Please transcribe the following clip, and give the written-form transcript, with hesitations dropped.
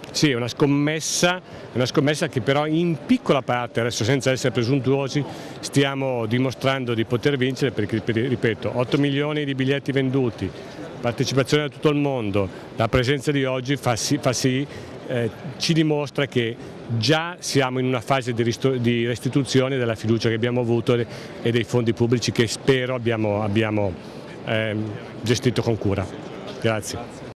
Sì, è una scommessa che però in piccola parte, adesso senza essere presuntuosi, stiamo dimostrando di poter vincere perché, ripeto, 8 milioni di biglietti venduti, partecipazione da tutto il mondo, la presenza di oggi ci dimostra che già siamo in una fase di restituzione della fiducia che abbiamo avuto e dei fondi pubblici che spero abbiamo gestito con cura. Grazie.